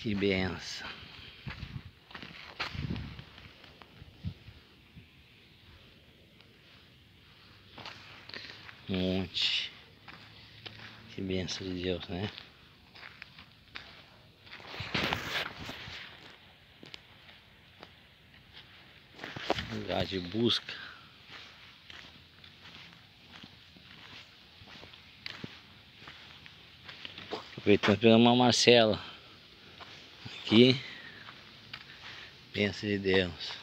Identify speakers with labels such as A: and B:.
A: Que benção. Um monte. Que benção de Deus, né? Lugar de busca. Aproveitando pela uma Marcela. Aqui. Benção de Deus.